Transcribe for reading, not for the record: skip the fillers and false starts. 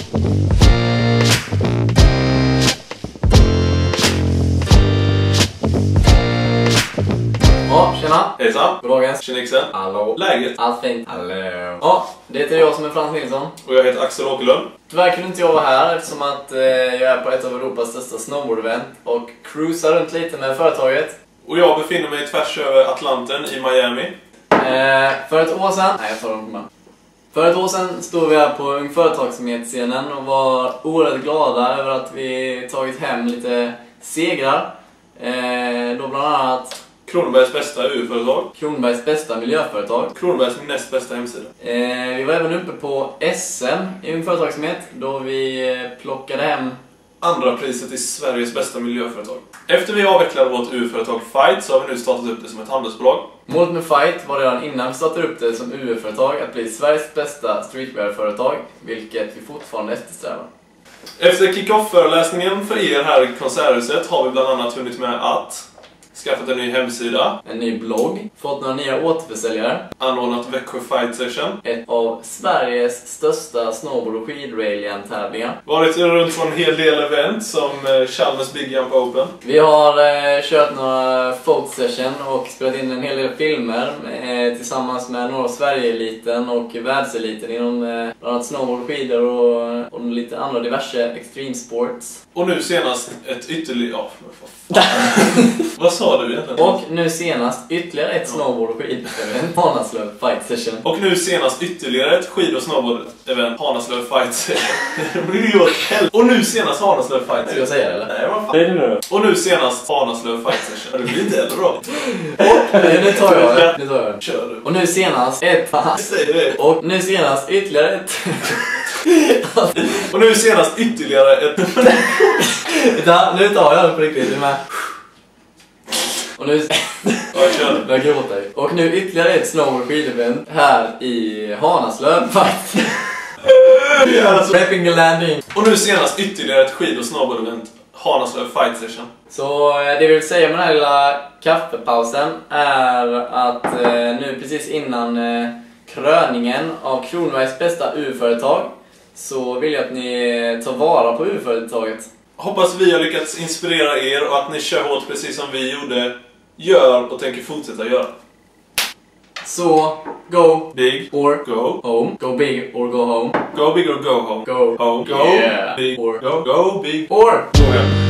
Ja, tjena! Hejsan! Goddagens! Tjenixen! Hallå! Läget? Allt fint! Hallå! Ja, det heter jag som är Frans Nilsson. Och jag heter Axel Åkerlund. Tyvärr kunde inte jag vara här eftersom att jag är på ett av Europas största snowboard-event och cruisar runt lite med företaget. Och jag befinner mig tvärs över Atlanten i Miami. För ett år sedan... Nej, jag tar dem med. För ett år sedan stod vi här på Ung Företagsamhetsscenen och var oerhört glada över att vi tagit hem lite segrar. Då bland annat Kronobergs bästa EU-företag. Kronobergs bästa miljöföretag. Kronobergs näst bästa hemsida. Vi var även uppe på SM i Ung Företagsamhet då vi plockade hem Andra priset i Sveriges bästa miljöföretag. Efter vi avvecklade vårt EU-företag Fight så har vi nu startat upp det som ett handelsbolag. Målet med Fight var redan innan vi startade upp det som UE-företag att bli Sveriges bästa streetwear-företag, vilket vi fortfarande eftersträvar. Efter kick-off-föreläsningen för er här i konserthuset har vi bland annat hunnit med att skaffat en ny hemsida, En ny blogg, fått några nya återförsäljare, anordnat Växjö Fight Session, ett av Sveriges största snowboard- och skidrailien-tävlingar. varit runt på en hel del event som Chalmers Big Jump Open. Vi har kört några folk session och spelat in en hel del filmer tillsammans med några av Sverige-eliten och världseliten inom bland annat snowboard, skidor och lite andra diverse extreme sports. Och nu senast ett ytterligare... Ja, vad sa du egentligen? Och nu senast ytterligare ett snowboard- och skid-event, Hanaslöv Fight Session. Och nu senast ytterligare ett skid- och snowboard-event, Hanaslöv Fight Session. Och nu senast Hanaslöv Fight Session. Ska jag säga det eller? Nej, vad fan. Det är det nu. Och nu senast Hanaslöv Fight Session. Det blir inte heller bra. Nu tar jag det. Kör du. Och nu senast ett... Säg det. Och nu senast ytterligare ett... Och nu senast ytterligare ett... Nu tar jag det på riktigt, du är med. Och nu... Ja, kör. Jag gråter ju. Och nu ytterligare ett snowboard skidevent här i Hanaslöv faktiskt. Prepping the landing. Och nu senast ytterligare ett skid- och snowboard-event, Hanaslöv Fight Session. Så det vi vill säga med den här lilla kaffepausen är att nu precis innan kröningen av Kronobergs bästa U-företag så vill jag att ni tar vara på U-företaget. Hoppas vi har lyckats inspirera er och att ni kör hårt precis som vi gjorde, gör och tänker fortsätta göra. Så, go Big or go home. Go big or go home. Go big or go home. Go Home. Go yeah. big Or go big or go hem.